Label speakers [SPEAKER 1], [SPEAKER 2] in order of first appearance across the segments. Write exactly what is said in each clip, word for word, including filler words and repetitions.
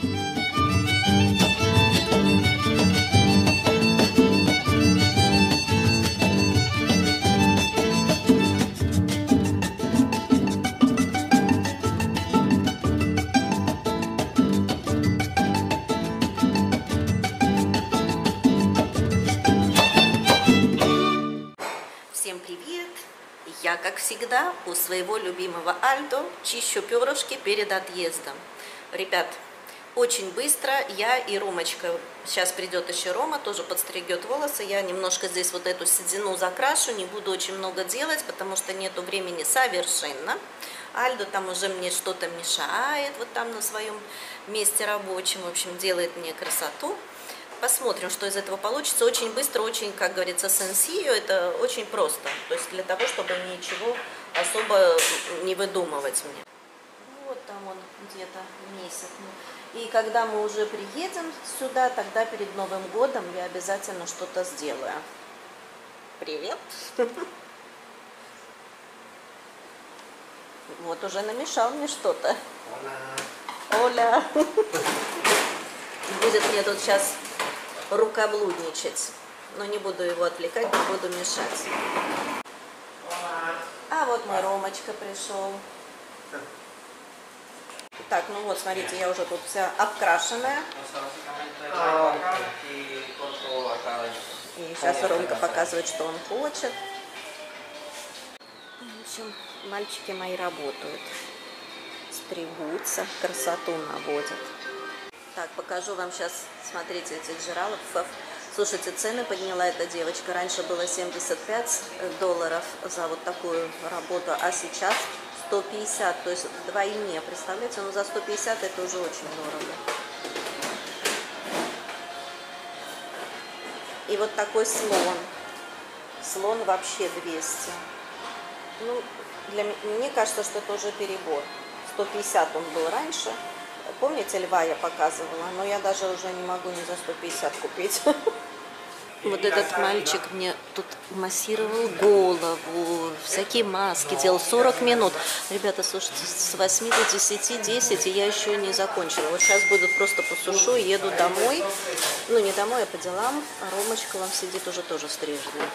[SPEAKER 1] Всем привет! Я, как всегда, у своего любимого Альдо чищу перышки перед отъездом. Ребят, очень быстро я и Ромочка, сейчас придет еще Рома, тоже подстригет волосы, я немножко здесь вот эту седину закрашу, не буду очень много делать, потому что нету времени совершенно. Альдо там уже мне что-то мешает, вот там на своем месте рабочем, в общем, делает мне красоту. Посмотрим, что из этого получится. Очень быстро, очень, как говорится, сенсио. Это очень просто. То есть для того, чтобы ничего особо не выдумывать мне. Вот там он где-то месяц. И когда мы уже приедем сюда, тогда перед Новым годом я обязательно что-то сделаю. Привет! Вот уже намешал мне что-то. Оля! Будет мне тут сейчас рукоблудничать, но не буду его отвлекать, не буду мешать. А вот мой Ромочка пришел. Так, ну вот, смотрите, я уже тут вся обкрашенная. И сейчас Ромка показывает, что он хочет. В общем, мальчики мои работают, стригутся, красоту наводят. Так, покажу вам сейчас, смотрите, этих жиралов. Слушайте, цены подняла эта девочка. Раньше было семьдесят пять долларов за вот такую работу, а сейчас сто пятьдесят, то есть вдвойне. Представляете, ну за сто пятьдесят это уже очень дорого. И вот такой слон. Слон вообще двести. Ну, для меня, мне кажется, что это уже перебор. сто пятьдесят он был раньше. Помните, льва я показывала? Но я даже уже не могу ни за сто пятьдесят купить. Вот этот мальчик мне тут массировал голову, всякие маски делал, сорок минут. Ребята, слушайте, с восьми до десяти, десять, и я еще не закончила. Вот сейчас буду просто посушу и еду домой. Ну, не домой, а по делам. А Ромочка вам сидит уже тоже стриженный.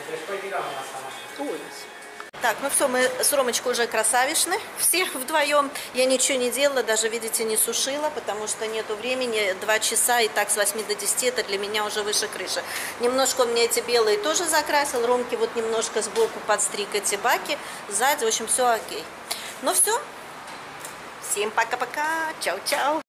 [SPEAKER 1] Ой. Так, ну все, мы с Ромочкой уже красавишны, все вдвоем. Я ничего не делала, даже, видите, не сушила, потому что нету времени. Два часа, и так с восьми до десяти, это для меня уже выше крыши. Немножко он мне эти белые тоже закрасил, Ромке вот немножко сбоку подстриг эти баки, сзади, в общем, все окей. Ну все, всем пока-пока, чау-чау.